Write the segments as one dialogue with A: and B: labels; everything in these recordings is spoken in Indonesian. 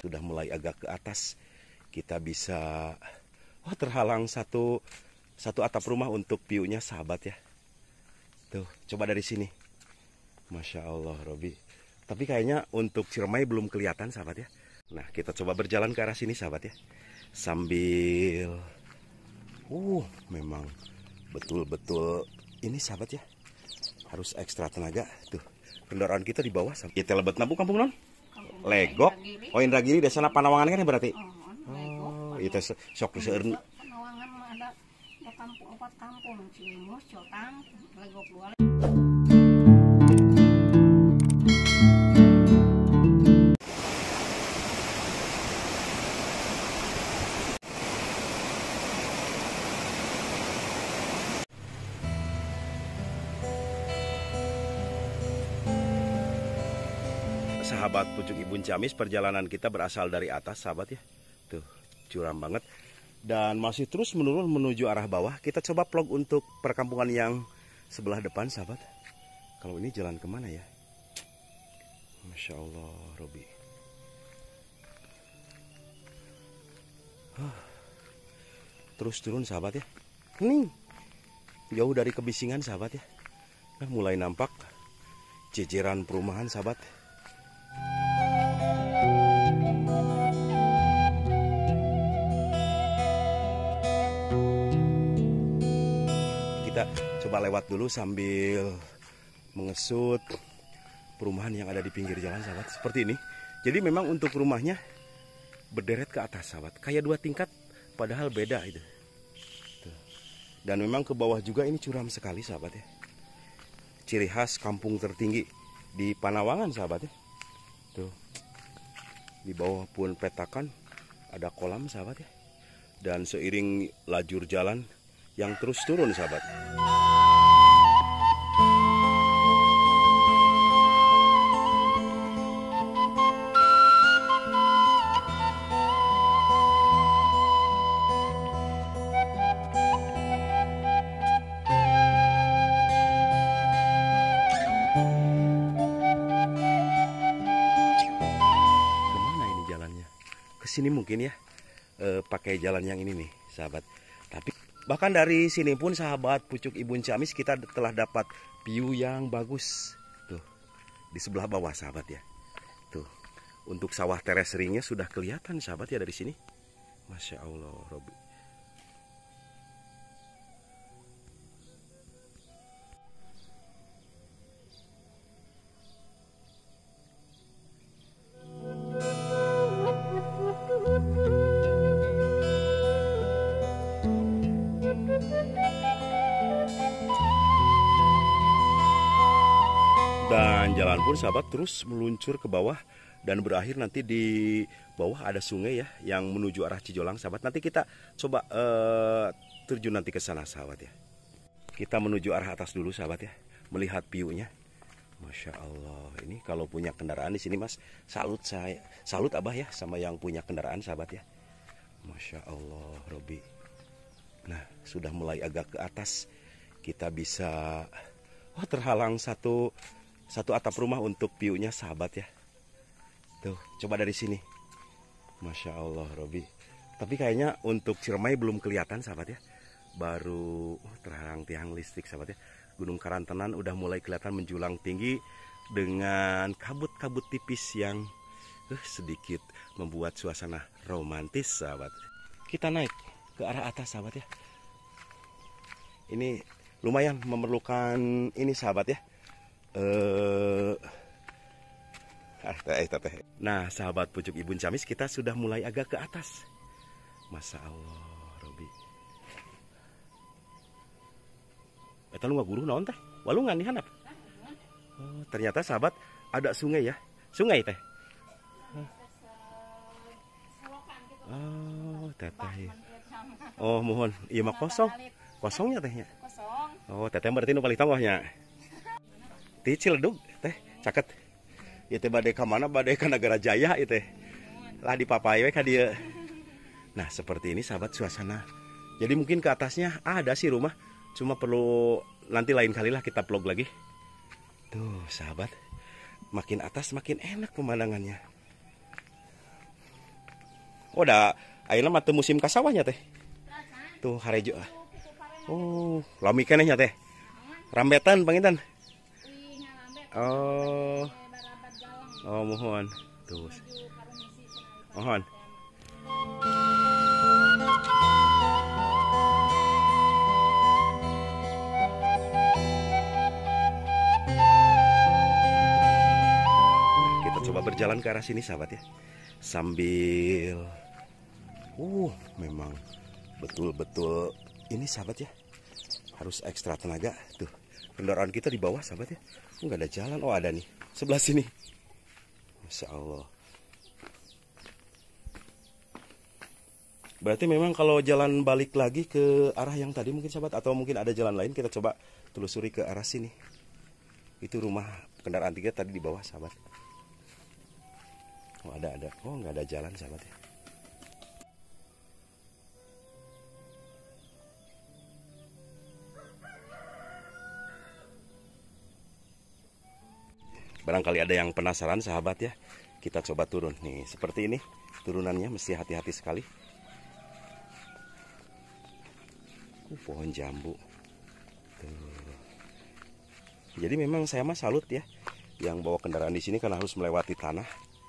A: Sudah mulai agak ke atas, kita bisa terhalang satu atap rumah untuk view-nya sahabat ya. Tuh, coba dari sini. Masya Allah, Robi. Tapi kayaknya untuk Ciremai belum kelihatan sahabat ya. Nah, kita coba berjalan ke arah sini sahabat ya. Sambil memang betul-betul ini sahabat ya. Harus ekstra tenaga. Tuh, kendaraan kita di bawah. Kita lebet nabung kampung non? Legok. Oh, Indragiri desana Panawangan kan ya berarti? Oh, itu sok seueurn.
B: Panawangan mah ada kampung 4 kampung, Cilemus, Cotang, Legok 2.
A: Sahabat Pucuk Ibun Ciamis, perjalanan kita berasal dari atas sahabat ya. Tuh, curam banget. Dan masih terus menurun menuju arah bawah. Kita coba vlog untuk perkampungan yang sebelah depan sahabat. Kalau ini jalan kemana ya? Masya Allah, Robi. Terus turun sahabat ya. Nih, jauh dari kebisingan sahabat ya. Nah, mulai nampak jejeran perumahan sahabat. Kita coba lewat dulu sambil mengesut perumahan yang ada di pinggir jalan sahabat. Seperti ini. Jadi memang untuk rumahnya berderet ke atas sahabat. Kayak 2 tingkat padahal beda itu. Tuh. Dan memang ke bawah juga ini curam sekali sahabat ya. Ciri khas kampung tertinggi di Panawangan sahabat ya. Tuh. Di bawah pun petakan ada kolam sahabat ya. Dan seiring lajur jalan yang terus turun sahabat. Kemana ini jalannya? Kesini mungkin ya. Pakai jalan yang ini nih sahabat. Tapi bahkan dari sini pun sahabat Pucuk Ibun Ciamis kita telah dapat view yang bagus. Tuh, di sebelah bawah sahabat ya. Tuh, untuk sawah teres ringnya sudah kelihatan sahabat ya dari sini. Masya Allah, Robi. Dan jalan pun sahabat terus meluncur ke bawah dan berakhir nanti di bawah ada sungai ya yang menuju arah Cijolang sahabat. Nanti kita coba terjun nanti ke sana sahabat ya. Kita menuju arah atas dulu sahabat ya, melihat view-nya. Masya Allah, ini kalau punya kendaraan di sini mas, salut abah ya sama yang punya kendaraan sahabat ya. Masya Allah, Robi. Nah, sudah mulai agak ke atas, kita bisa terhalang satu atap rumah untuk view-nya sahabat ya. Tuh, coba dari sini. Masya Allah, Robi. Tapi kayaknya untuk Ciremai belum kelihatan sahabat ya. Baru terhalang tiang listrik sahabat ya. Gunung Karantenan udah mulai kelihatan menjulang tinggi dengan kabut-kabut tipis yang sedikit membuat suasana romantis sahabat. Kita naik ke arah atas sahabat ya. Ini lumayan memerlukan ini sahabat ya. Nah sahabat Pucuk Ibun Ciamis, kita sudah mulai agak ke atas. Masya Allah, Robi. Eta lu guru naon teh? Walungan di handap. Oh, ternyata sahabat ada sungai ya. Sungai teh. Oh, teteh. Oh, mohon. Iya mah kosong. Kosongnya tehnya. Oh, teteh berarti nu paling tanggohnya. Ti Ciledug teh caket. Ieu teh bade ka mana? Bade ka Nagara Jaya ieu teh. Lah di Papai we ka dieu. Nah, seperti ini sahabat suasana. Jadi mungkin ke atasnya ada sih rumah. Cuma perlu nanti lain kali lah kita vlog lagi. Tuh sahabat, makin atas makin enak pemandangannya. Oh, da ayeuna mah teu musim kasawahnya teh. Tuh harejo. Oh, lami keneh nya teh. Rambetan panginten. Oh. Oh, mohon. Tuh. Mohon. Kita coba berjalan ke arah sini sahabat ya. Sambil memang betul-betul ini sahabat ya. Harus ekstra tenaga tuh. Kendaraan kita di bawah sahabat ya. Enggak ada jalan. Oh, ada nih. Sebelah sini. Masya Allah. Berarti memang kalau jalan balik lagi ke arah yang tadi mungkin sahabat, atau mungkin ada jalan lain, kita coba telusuri ke arah sini. Itu rumah kendaraan kita tadi di bawah sahabat. Oh, ada. Oh, nggak ada jalan sahabat ya. Barangkali ada yang penasaran sahabat ya. Kita coba turun nih, seperti ini. Turunannya mesti hati-hati sekali. Pohon jambu. Tuh. Jadi memang saya mah salut ya, yang bawa kendaraan di sini karena harus melewati tanah.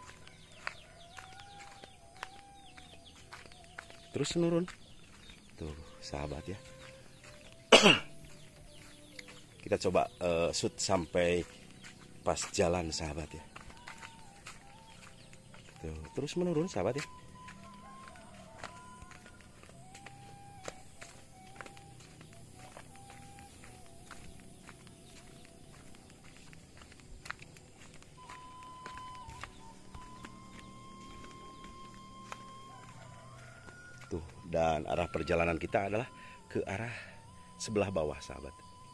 A: Terus menurun. Tuh, sahabat ya. Kita coba shoot sampai pas jalan sahabat ya. Tuh, terus menurun sahabat ya. Tuh, dan arah perjalanan kita adalah ke arah sebelah bawah sahabat.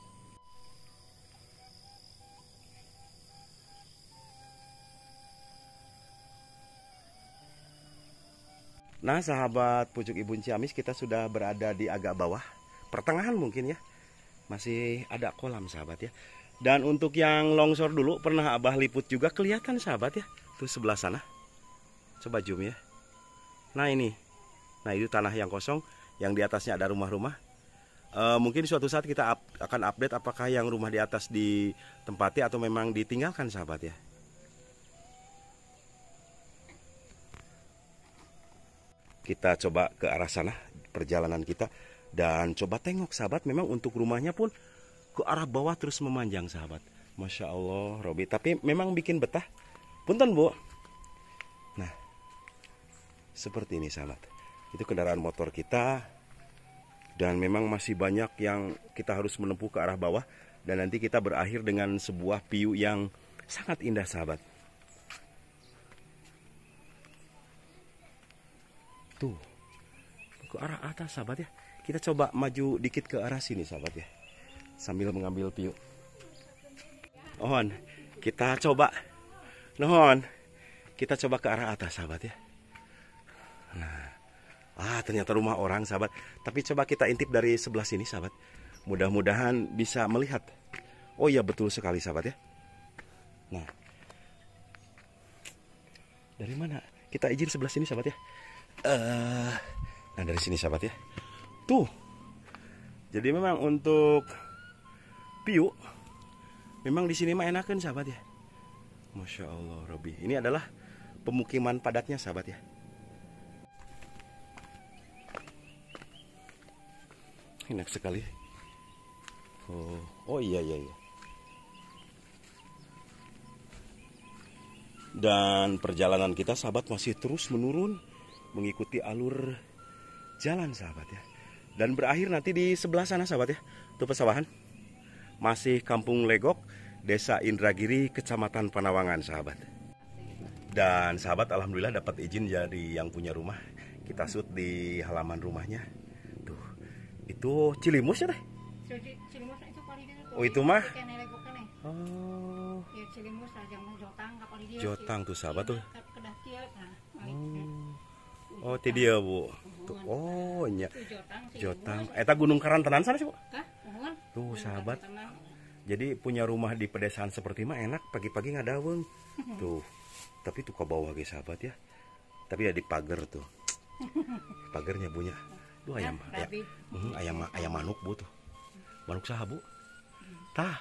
A: Nah sahabat Pucuk Ibun Ciamis, kita sudah berada di agak bawah, pertengahan mungkin ya. Masih ada kolam sahabat ya. Dan untuk yang longsor dulu pernah Abah liput juga, kelihatan sahabat ya. Tuh sebelah sana. Coba zoom ya. Nah ini. Nah itu tanah yang kosong, yang di atasnya ada rumah-rumah. Mungkin suatu saat kita akan update apakah yang rumah di atas ditempati atau memang ditinggalkan sahabat ya. Kita coba ke arah sana perjalanan kita. Dan coba tengok sahabat, memang untuk rumahnya pun ke arah bawah terus memanjang sahabat. Masya Allah Robi, tapi memang bikin betah. Punten Bu. Nah seperti ini sahabat. Itu kendaraan motor kita. Dan memang masih banyak yang kita harus menempuh ke arah bawah. Dan nanti kita berakhir dengan sebuah view yang sangat indah sahabat. Tuh, ke arah atas sahabat ya. Kita coba maju dikit ke arah sini sahabat ya, sambil mengambil view. Mohon kita coba, kita coba ke arah atas sahabat ya. Nah, ternyata rumah orang sahabat. Tapi coba kita intip dari sebelah sini sahabat. Mudah-mudahan bisa melihat. Oh iya betul sekali sahabat ya. Nah, dari mana? Kita izin sebelah sini sahabat ya. Nah dari sini sahabat ya. Tuh. Jadi memang untuk view, memang di sini mah enakan sahabat ya. Masya Allah Robi. Ini adalah pemukiman padatnya sahabat ya. Enak sekali. Oh iya. Dan perjalanan kita sahabat masih terus menurun, mengikuti alur jalan sahabat ya. Dan berakhir nanti di sebelah sana sahabat ya. Itu pesawahan. Masih Kampung Legok, Desa Indragiri, Kecamatan Panawangan sahabat. Dan sahabat alhamdulillah dapat izin dari yang punya rumah. Kita shoot di halaman rumahnya. Tuh. Itu Cilimus ya teh?
B: Cilimus itu paling dia.
A: Oh itu mah?
B: Oh. Ya Cilimus aja mau Jotang kapal dia.
A: Jotang tuh sahabat tuh.
B: Kedah kieu nah.
A: Oh ti dia Bu. Tuh, oh nya. Jotang. Eta Gunung Karantenan sana sih Bu. Tuh sahabat. Jadi punya rumah di pedesaan seperti mah enak, pagi-pagi ngadaweng. Tuh. Tapi tuh ke bawah guys sahabat ya. Tapi ya di pagar tuh. Pagernya punya. Duh ayam, ya.
B: Rabi.
A: Ayam manuk bu tuh. Manuk saha bu? Tah.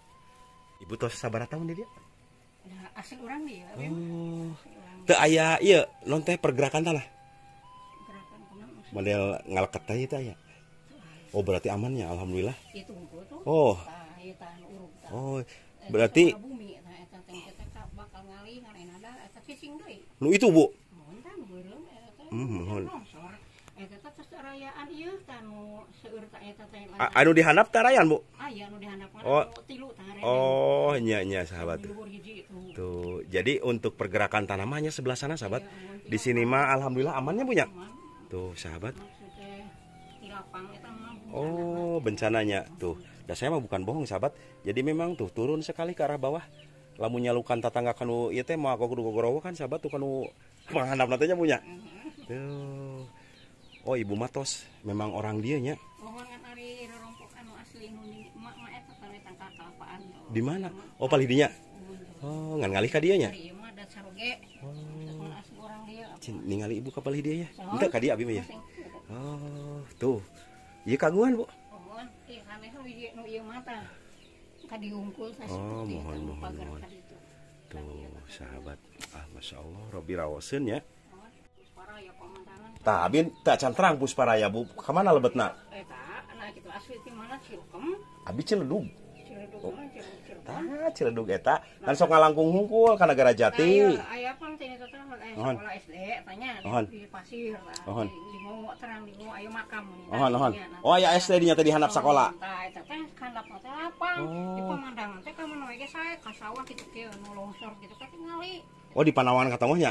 A: Ibu tos sabar tahun dia?
B: Nah, asli orang dia.
A: Oh. Teu aya ieu non teh pergerakan tanah.
B: Gerakan kunaon maksudnya?
A: Model ngaleket teh itu aya. Oh berarti amannya alhamdulillah.
B: Itu unggul tuh.
A: Oh.
B: Tah, ieu tah urug tah.
A: Oh berarti
B: Eta bumi tah eta teh kita bakal ngalih karena ada eta cicing deui.
A: nu itu bu.
B: Mohon tah beureum eta.
A: Mohon.
B: Eta teh tos rayaan ieu tah nu seueur tah eta teh.
A: Anu dihandap tarayan bu.
B: Aya nu dihandapna
A: Oh.
B: tilu tah.
A: Oh nya sahabat.
B: Luhur hiji itu.
A: Tuh, jadi untuk pergerakan tanamannya sebelah sana sahabat. Di sini mah alhamdulillah amannya punya. Tuh sahabat.
B: Maksudnya di lapang eta mah.
A: Oh bencananya tuh. Dan saya mah bukan bohong sahabat. Jadi memang tuh turun sekali ke arah bawah. Lamun nyalukan tatangga kanu ieu teh mah kudu gogorowo kan sahabat tuh kanu manghandap nantinya punya. Tuh. Oh ibu matos memang orang dia nya.
B: Mohon kan ari rorompok anu asli nu di emak mah eta teh tangka kelapaan.
A: Di mana? Oh palih dinya. Oh ngan ngalih ka dieu nya.
B: Ari ieu mah dat saroge. Oh. Asli orang dia.
A: Ningali ibu ka palih dieu ya. Henteu ka dieu abi mah ya. Oh, tuh. Ieu kagungan, Bu.
B: Mohon ieu kaneh nu ieu mah tah. Kadiungkul tah
A: Oh,
B: seperti
A: mohon,
B: eta,
A: mohon,
B: pagar
A: mohon.
B: kaditu.
A: Tuh, sahabat. Ah, Masya Allah, Robi rawoseun ya.
B: Mohon para ya pemandangan.
A: Tah, abin teu can terang Pusparaya, Bu. Ka mana lebetna?
B: Eta nah kitu asli ti mana Cirukem.
A: Abi Ciledug.
B: Ciledug mah Cirukem.
A: Tah, Ciledug eta. Kan sok ngalangkung hungkul ka Nagara Jati.
B: Aya pan teh eta teh
A: Mohon.
B: sekolah SD tanya
A: Mohon.
B: di pasir lah.
A: Mohon.
B: Di Momo terang di Momo aya makam.
A: Ohon. Oh, aya SD dinya teh di handap sakola.
B: Tah eta teh handapna teh lapang. Di
A: Oh.
B: pemandangan teh ka manoe ge sae ka sawah kitu kieu nu longsor kitu ka tingali.
A: Oh, di Panawangan katongnya.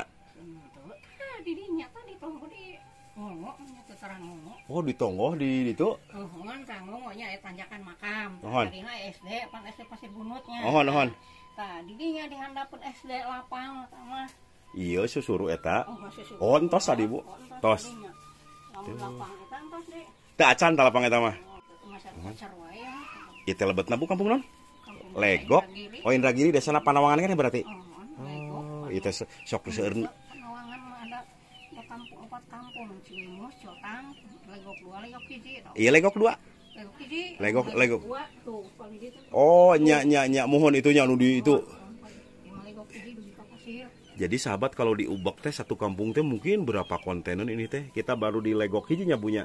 B: Tah di dinya tah di tonggo di Momo nya teh terang Momo.
A: Oh, di Tonggoh di ditu.
B: Ohon terang Momo nya aya tanjakan makam.
A: Ohon.
B: Tadinya SD pan SD Pasir Bunutnya.
A: Ohon.
B: Tah di dinya dihandapeun SD lapang tah mah.
A: Iya, susuru eta.
B: Oh, masih suka.
A: Oh, entos tadi, Bu. Tos.
B: Lamun lapang eta entos deh.
A: Teu acan tah lapang eta mah.
B: Masyarakat wae ya.
A: Ieu teh lebetna Bu kampung non?
B: Kampung
A: Legok.
B: Indragiri.
A: Oh, Indragiri desana Panawangan kan ya berarti?
B: Legok.
A: Oh, itu sok seueur.
B: Panawangan mah ada ya kampung 4 kampung, Cilemus, Cotang, Legok 2, Legok 1 tau.
A: Iya Legok 2.
B: Legok 1.
A: Legok.
B: 2 tuh, paling itu.
A: Oh, nya mohon itunya nu di itu.
B: Legok 1 di pasir.
A: Jadi sahabat kalau di Ubak teh satu kampung teh mungkin berapa kontainer ini teh. Kita baru di Legok hijinya punya.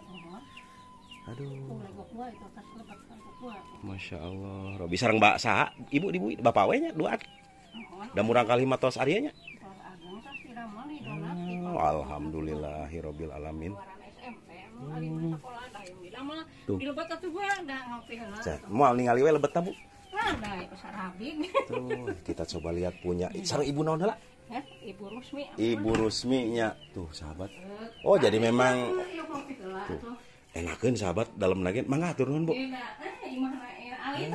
A: Aduh.
B: Legok 2 itu atas lebat Legok 2.
A: Masya Allah. Robi sareng Mbak saha? Ibu bapak we nya duaan. Da murang kali matos arianya.
B: Agung tah siramal di donat di
A: Oh, alhamdulillahirabbil alamin.
B: SMP alin sekolah da yang bilang mah
A: Tuh.
B: di lebat atuh gua da ngopi heula.
A: Cah, moal ningali we lebetna Bu.
B: Nah, da itu sarabing.
A: Tuh, kita coba lihat punya. Sareng ibu naon heula?
B: Heh, Ibu Rusmi.
A: Ibu Rusminya. Tuh, sahabat. Oh, jadi memang
B: Ieu ngopi heula atuh.
A: enakeun sahabat dalam lagi. Mangga atur nuhun Bu.
B: Iya, imahna alin.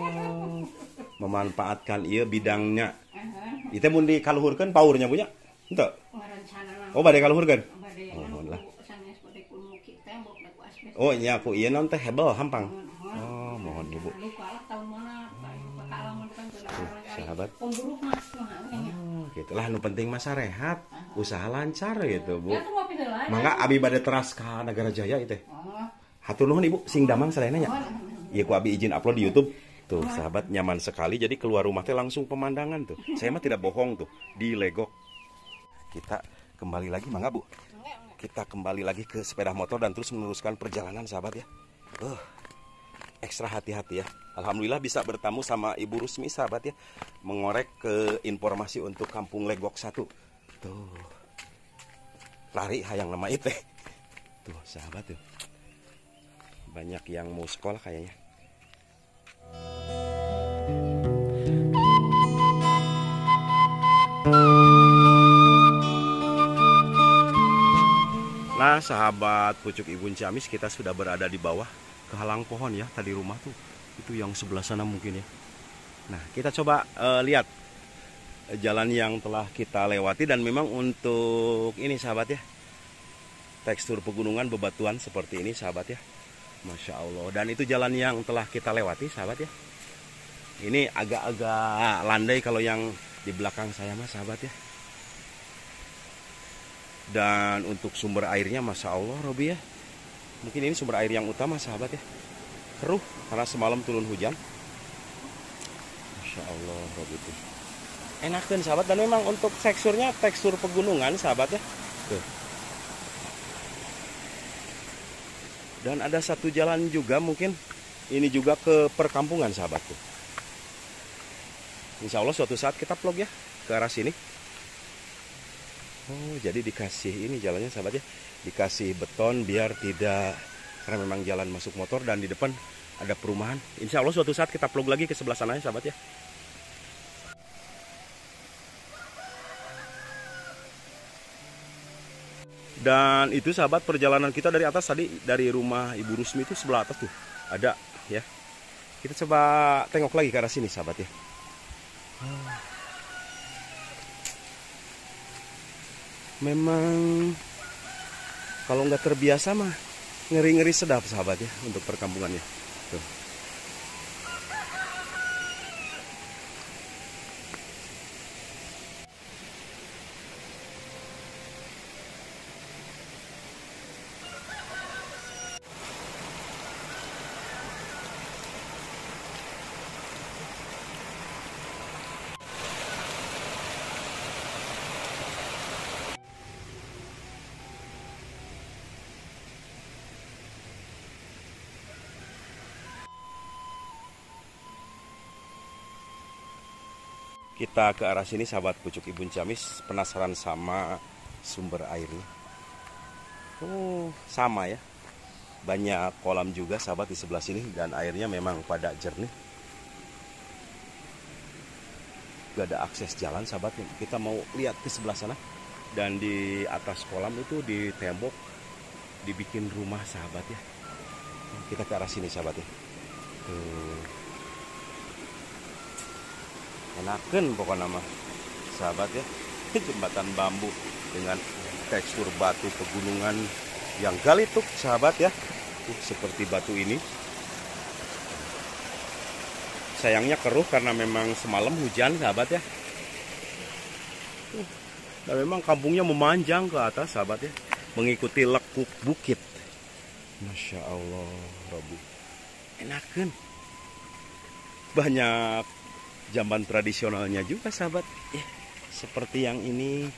A: Memanfaatkan ieu bidangnya. Itu mun dikaluhurkeun paurnya punya. Henteu.
B: Ngarencana
A: Oh, bade kaluhurkeun.
B: bade
A: Mohon lah.
B: sanes bade kumuki tembok da ku asbes.
A: Oh, nya aku ieu naon teh hebel hampang. Oh, mohon Ibu.
B: Lupa lah tahun mana, pengalaman kan
A: Sahabat.
B: pemburu mas
A: Oh, gitu lah nu penting masa rehat, usaha lancar gitu, Bu.
B: Ya tuh ngopi heula.
A: Mangga abi bade teras ka Nagara Jaya ieu teh.
B: Oh.
A: Hatur nuhun Ibu, sing damang sadayana nya. Ieu ku abi izin upload di YouTube. Tuh, sahabat nyaman sekali jadi keluar rumah teh langsung pemandangan tuh. Saya mah tidak bohong tuh, di Legok. Kita kembali lagi mangga Bu. Kita kembali lagi ke sepeda motor dan terus meneruskan perjalanan sahabat ya. Ekstra hati-hati ya. Alhamdulillah bisa bertamu sama Ibu Rusmi sahabat ya. Mengorek ke informasi untuk Kampung Legok 1. Tuh. Lari hayang nama itu. Tuh sahabat tuh. Banyak yang mau sekolah kayaknya. Nah sahabat pucuk Ibu Ciamis, kita sudah berada di bawah kehalang pohon ya tadi rumah tuh. Itu yang sebelah sana mungkin ya. Nah kita coba lihat jalan yang telah kita lewati. Dan memang untuk ini sahabat ya, tekstur pegunungan bebatuan seperti ini sahabat ya. Masya Allah. Dan itu jalan yang telah kita lewati sahabat ya. Ini agak-agak landai kalau yang di belakang saya mah sahabat ya. Dan untuk sumber airnya Masya Allah Robi ya. Mungkin ini sumber air yang utama sahabat ya. Keruh karena semalam turun hujan. Masya Allah Robi itu. Enakan sahabat, dan memang untuk teksturnya tekstur pegunungan sahabat ya. Tuh. Dan ada satu jalan juga mungkin ini juga ke perkampungan sahabat tuh. Insya Allah suatu saat kita vlog ya ke arah sini. Oh, jadi dikasih ini jalannya sahabat ya. Dikasih beton biar tidak, karena memang jalan masuk motor dan di depan ada perumahan. Insya Allah suatu saat kita vlog lagi ke sebelah sana ya sahabat ya. Dan itu sahabat perjalanan kita dari atas tadi, dari rumah Ibu Rusmi itu sebelah atas tuh ada ya. Kita coba tengok lagi ke arah sini sahabat ya. Memang kalau nggak terbiasa mah ngeri-ngeri sedap sahabat ya untuk perkampungannya. Tuh. Kita ke arah sini sahabat Pucuk Ibun Ciamis, penasaran sama sumber airnya. Oh, sama ya. Banyak kolam juga sahabat di sebelah sini dan airnya memang pada jernih. Gak ada akses jalan sahabat. Kita mau lihat ke sebelah sana. Dan di atas kolam itu di tembok dibikin rumah sahabat ya. Kita ke arah sini sahabat ya. Tuh. Enakan pokoknya nama sahabat ya. Jembatan bambu dengan tekstur batu pegunungan yang galituk sahabat ya. Seperti batu ini. Sayangnya keruh karena memang semalam hujan sahabat ya. Dan memang kampungnya memanjang ke atas sahabat ya, mengikuti lekuk bukit. Masya Allah Robi. Enakan. Banyak jamban tradisionalnya juga sahabat ya, seperti yang ini.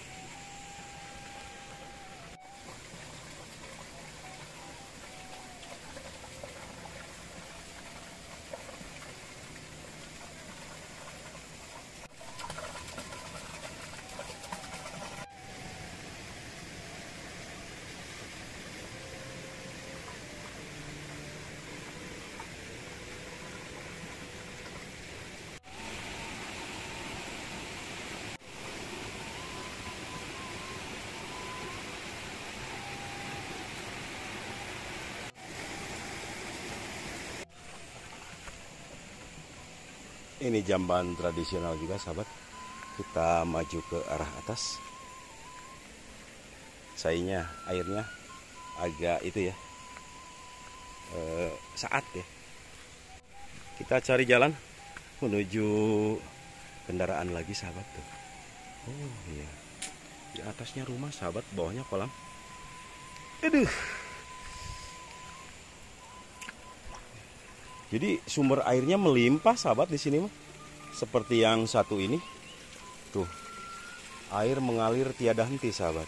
A: Ini jamban tradisional juga sahabat. Kita maju ke arah atas. Sayangnya airnya agak itu ya, saat ya. Kita cari jalan menuju kendaraan lagi sahabat tuh. Oh iya. Di atasnya rumah sahabat, bawahnya kolam. Aduh. Jadi sumber airnya melimpah sahabat di sini mah. Seperti yang satu ini. Tuh. Air mengalir tiada henti sahabat.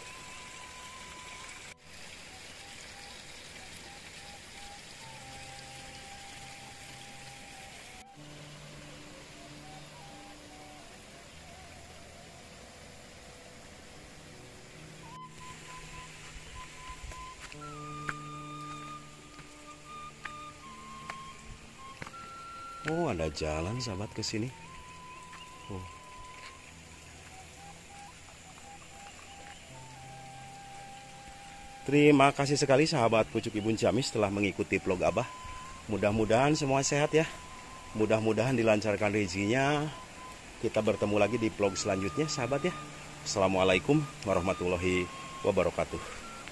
A: Oh, ada jalan sahabat ke sini. Oh. Terima kasih sekali sahabat Pucuk Ibun Ciamis telah mengikuti vlog Abah. Mudah-mudahan semua sehat ya. Mudah-mudahan dilancarkan rezekinya. Kita bertemu lagi di vlog selanjutnya sahabat ya. Assalamualaikum warahmatullahi wabarakatuh.